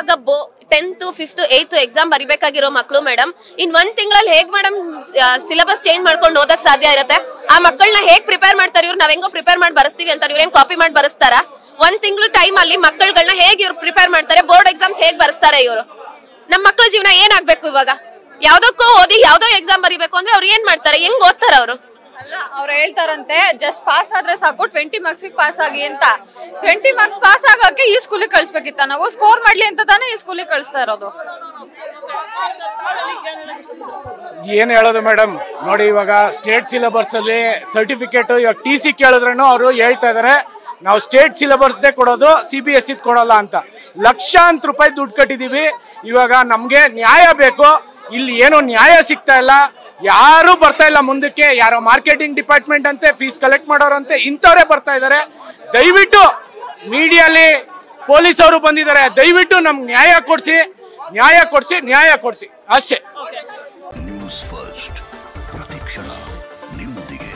10th 5th 8th exam ಬರಿಬೇಕಾಗಿರೋ ಮಕ್ಕಳು madam ಇನ್ ಒಂದ್ ತಿಂಗಳಲ್ಲಿ ಹೇಗ್ ಮೇಡಮ್ ಸಿಲೆಬಸ್ ಚೇಂಜ್ ಮಾಡ್ಕೊಂಡು ಓದಕ್ ಸಾಧ್ಯ ಇರುತ್ತೆ? ಆ ಮಕ್ಕಳನ್ನ ಹೇಗ್ ಪ್ರಿಪೇರ್ ಮಾಡ್ತಾರೆ ಇವ್ರು? ನಾವ್ ಹೆಂಗೋ ಪ್ರಿಪೇರ್ ಮಾಡಿ ಬರೆಸ್ತೀವಿ ಅಂತ ಇವ್ರೇನ್ ಕಾಪಿ ಮಾಡಿ ಬರೆಸ್ತಾರ? ಒಂದ್ ತಿಂಗಳು ಟೈಮ್ ಅಲ್ಲಿ ಮಕ್ಕಳನ್ನ ಹೇಗ್ ಇವ್ರು ಪ್ರಿಪೇರ್ ಮಾಡ್ತಾರೆ? ಬೋರ್ಡ್ ಎಕ್ಸಾಮ್ಸ್ ಹೇಗ್ ಬರೆಸ್ತಾರೆ ಇವರು? ನಮ್ಮ ಮಕ್ಕಳ ಜೀವನ ಏನಾಗ್ಬೇಕು ಇವಾಗ? ಯಾವ್ದಕ್ಕೂ ಓದಿ ಯಾವ್ದೋ ಎಕ್ಸಾಮ್ ಬರಿಬೇಕು ಅಂದ್ರೆ ಅವ್ರು ಏನ್ ಮಾಡ್ತಾರೆ? ಹೆಂಗ್ ಓದ್ತಾರ ಅವರು? ಅಲ್ಲ, ಅವ್ರು ಹೇಳ್ತಾರಂತೆ ಜಸ್ಟ್ ಪಾಸ್ ಆದ್ರೆ ಸಾಕು, 20 ಮಾರ್ಕ್ಸ್ ಪಾಸ್ ಆಗಿ ಅಂತ. 20 ಮಾರ್ಕ್ಸ್ ಪಾಸ್ ಆಗೋಕೆ ಈ ಸ್ಕೂಲಿಗೆ ಕಳ್ಸ್ಬೇಕಿತ್ತ? ನಾವು ಸ್ಕೋರ್ ಮಾಡ್ಲಿ ಅಂತ ತಾನೇ ಈ ಸ್ಕೂಲಿಗೆ ಕಳಿಸ್ತಾ ಇರೋದು. ಏನ್ ಹೇಳೋದು ಮೇಡಮ್, ನೋಡಿ ಇವಾಗ ಸ್ಟೇಟ್ ಸಿಲೆಬಸ್ ಅಲ್ಲಿ ಸರ್ಟಿಫಿಕೇಟ್ ಇವಾಗ TC ಕೇಳಿದ್ರೂ ಅವರು ಹೇಳ್ತಾ ಇದಾರೆ ನಾವು ಸ್ಟೇಟ್ ಸಿಲೆಬಸ್ ದೇ ಕೊಡೋದು, CBSE ಕೊಡಲ್ಲ ಅಂತ. ಲಕ್ಷಾಂತರ ರೂಪಾಯಿ ದುಡ್ಡು ಕಟ್ಟಿದೀವಿ. ಇವಾಗ ನಮ್ಗೆ ನ್ಯಾಯ ಬೇಕು. ಇಲ್ಲಿ ಏನೋ ನ್ಯಾಯ ಸಿಗ್ತಾ ಇಲ್ಲ, ಯಾರು ಬರ್ತಾ ಇಲ್ಲ ಮುಂದಕ್ಕೆ. ಯಾರೋ ಮಾರ್ಕೆಟಿಂಗ್ ಡಿಪಾರ್ಟ್ಮೆಂಟ್ ಅಂತೆ, ಫೀಸ್ ಕಲೆಕ್ಟ್ ಮಾಡೋರಂತೆ, ಇಂಥವ್ರೆ ಬರ್ತಾ ಇದಾರೆ. ದಯವಿಟ್ಟು ಮೀಡಿಯಾಲಿ ಪೊಲೀಸ್ ಅವರು ಬಂದಿದ್ದಾರೆ, ದಯವಿಟ್ಟು ನಮ್ಗೆ ನ್ಯಾಯ ಕೊಡ್ಸಿ ಅಷ್ಟೇ. ನ್ಯೂಸ್ ಫಸ್ಟ್ ಪ್ರತಿಕ್ಷಣ ನಿಮ್ಮೊಂದಿಗೆ.